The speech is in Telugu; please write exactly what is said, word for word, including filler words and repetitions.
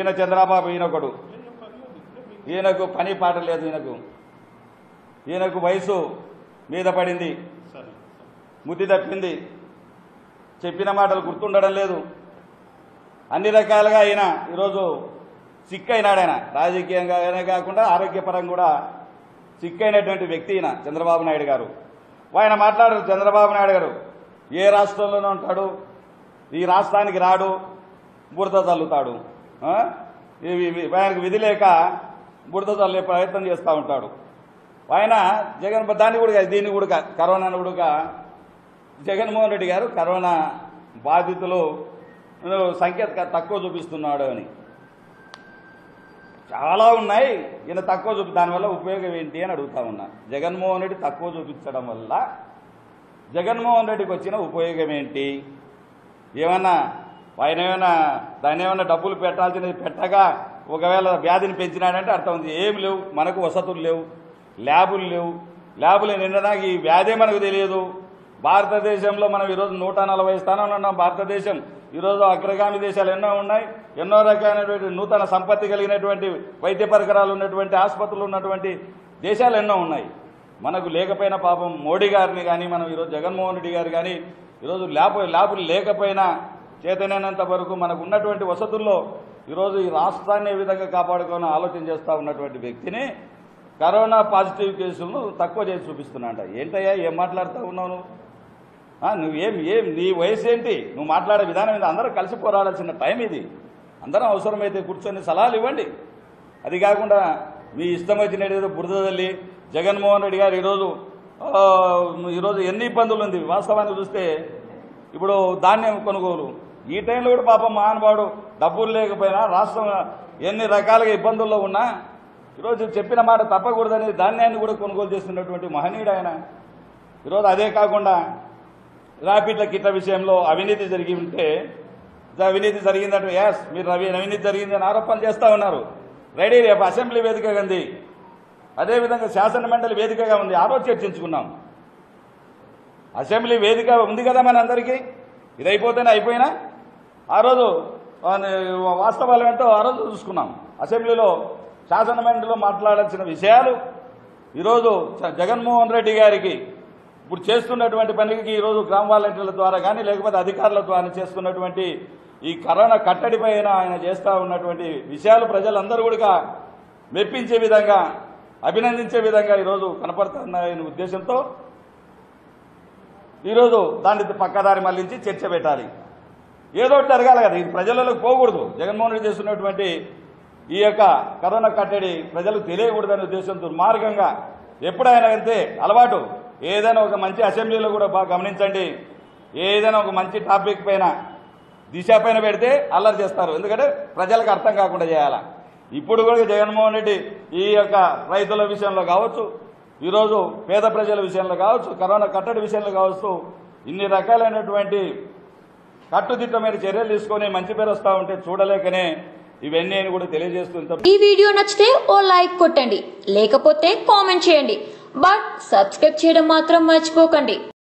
ఈయన చంద్రబాబు ఈయనొకడు, ఈయనకు పని పాట లేదు, ఈయనకు ఈయనకు వయసు మీద పడింది, ముద్ది తప్పింది, చెప్పిన మాటలు గుర్తుండడం లేదు. అన్ని రకాలుగా ఆయన ఈరోజు సిక్ అయినాడు. ఆయన రాజకీయంగా అయినా కాకుండా ఆరోగ్యపరంగా కూడా సిక్ అయినటువంటి వ్యక్తి ఈయన చంద్రబాబు నాయుడు గారు. ఆయన మాట్లాడారు, చంద్రబాబు నాయుడు గారు ఏ రాష్ట్రంలోనే ఉంటాడు, ఈ రాష్ట్రానికి రాడు, బురద చల్లుతాడు. ఆయనకు విధి లేక బురద చల్లే ప్రయత్నం చేస్తూ ఉంటాడు. ఆయన జగన్ దాన్ని కూడా దీన్ని కూడా కరోనాను కూడా జగన్మోహన్ రెడ్డి గారు కరోనా బాధితులు సంఖ్య తక్కువ చూపిస్తున్నాడు అని చాలా ఉన్నాయి. ఈయన తక్కువ చూపి దానివల్ల ఉపయోగం ఏంటి అని అడుగుతా ఉన్నా. జగన్మోహన్ రెడ్డి తక్కువ చూపించడం వల్ల జగన్మోహన్ రెడ్డికి వచ్చిన ఉపయోగం ఏంటి? ఏమన్నా ఆయన ఏమైనా దాన్ని ఏమైనా డబ్బులు పెట్టాల్సినది పెట్టగా ఒకవేళ వ్యాధిని పెంచినాడంటే అర్థం ఉంది. ఏం లేవు, మనకు వసతులు లేవు, ల్యాబులు లేవు. ల్యాబులు నిండడానికి ఈ వ్యాధే మనకు తెలియదు. భారతదేశంలో మనం ఈరోజు నూట నలభై స్థానంలో ఉన్నాం. భారతదేశం ఈరోజు అగ్రగామి దేశాలు ఎన్నో ఉన్నాయి. ఎన్నో రకాలైనటువంటి నూతన సంపత్తి కలిగినటువంటి వైద్య పరికరాలు ఉన్నటువంటి ఆసుపత్రులు ఉన్నటువంటి దేశాలు ఎన్నో ఉన్నాయి. మనకు లేకపోయినా పాపం మోడీ గారిని కానీ మనం ఈరోజు జగన్మోహన్ రెడ్డి గారు కానీ ఈరోజు ల్యాబ్ ల్యాబులు లేకపోయినా చేతనైనంత వరకు మనకు ఉన్నటువంటి వసతుల్లో ఈరోజు ఈ రాష్ట్రాన్ని ఏ విధంగా కాపాడుకోవాలని ఆలోచన చేస్తూ ఉన్నటువంటి వ్యక్తిని కరోనా పాజిటివ్ కేసులను తక్కువ చేసి చూపిస్తున్నాంట. ఏంటయ్యా ఏం మాట్లాడుతూ ఉన్నావు నువ్వేం ఏం నీ వయసు ఏంటి? నువ్వు మాట్లాడే విధానం ఇది. అందరూ కలిసి పోరాడాల్సిన టైం ఇది. అందరం అవసరమైతే కూర్చొని సలహాలు ఇవ్వండి. అది కాకుండా మీ ఇష్టం వచ్చినట్టు బురద తల్లి జగన్మోహన్ రెడ్డి గారు ఈరోజు ఈరోజు ఎన్ని ఇబ్బందులు ఉంది. వాస్తవాన్ని చూస్తే ఇప్పుడు ధాన్యం కొనుగోలు ఈ టైంలో కూడా పాపం మహానుభావుడు డబ్బులు లేకపోయినా రాష్ట్రం ఎన్ని రకాలుగా ఇబ్బందుల్లో ఉన్నా ఈరోజు చెప్పిన మాట తప్పకూడదని ధాన్యాన్ని కూడా కొనుగోలు చేస్తున్నటువంటి మహనీయుడు ఆయన. ఈరోజు అదే కాకుండా ర్యాపిడ్ల కిట్ల విషయంలో అవినీతి జరిగి ఉంటే అవినీతి జరిగిందంటే యాస్ మీరు రవి అవినీతి జరిగిందని ఆరోపణలు చేస్తూ ఉన్నారు. రెడీ రేపు అసెంబ్లీ వేదికగా ఉంది, అదేవిధంగా శాసన మండలి వేదికగా ఉంది. ఆ రోజు చర్చించుకున్నాం. అసెంబ్లీ వేదిక ఉంది కదా మన అందరికీ. ఇది అయిపోతేనే అయిపోయినా ఆ రోజు వాస్తవాలు ఏంటో ఆ రోజు చూసుకున్నాం. అసెంబ్లీలో శాసన మండలిలో మాట్లాడాల్సిన విషయాలు ఈరోజు జగన్మోహన్ రెడ్డి గారికి ఇప్పుడు చేస్తున్నటువంటి పనికి ఈరోజు గ్రామ వాలంటీర్ల ద్వారా కానీ లేకపోతే అధికారుల ద్వారా చేస్తున్నటువంటి ఈ కరోనా కట్టడి పైన ఆయన చేస్తూ ఉన్నటువంటి విషయాలు ప్రజలందరూ కూడా మెప్పించే విధంగా అభినందించే విధంగా ఈరోజు కనపడుతున్నాయనే ఉద్దేశంతో ఈరోజు దాన్ని పక్కదారి మళ్లించి చర్చ పెట్టాలి. ఏదో ఒకటి జరగాలి కదా, ఇది ప్రజలకు పోకూడదు. జగన్మోహన్ రెడ్డి చేస్తున్నటువంటి ఈ యొక్క కరోనా కట్టడి ప్రజలకు తెలియకూడదనే ఉద్దేశం దుర్మార్గంగా ఎప్పుడైనా అంతే అలవాటు. ఏదైనా ఒక మంచి అసెంబ్లీలో కూడా బాగా గమనించండి, ఏదైనా ఒక మంచి టాపిక్ పైన దిశ పైన పెడితే అల్లరి చేస్తారు. ఎందుకంటే ప్రజలకు అర్థం కాకుండా చేయాలా. ఇప్పుడు కూడా జగన్మోహన్ రెడ్డి ఈ యొక్క రైతుల విషయంలో కావచ్చు, ఈరోజు పేద ప్రజల విషయంలో కావచ్చు, కరోనా కట్టడి విషయంలో కావచ్చు, ఇన్ని రకాలైనటువంటి కట్టుదిట్టమైన చర్యలు తీసుకొని మంచి పేరు వస్తూ ఉంటే చూడలేకనే ఇవన్నీ కూడా తెలియజేస్తుంటాం. ఈ వీడియో నచ్చితే ఓ లైక్ కొట్టండి, లేకపోతే కామెంట్ చేయండి. బట్ సబ్స్క్రైబ్ చేయడం మాత్రం మర్చిపోకండి.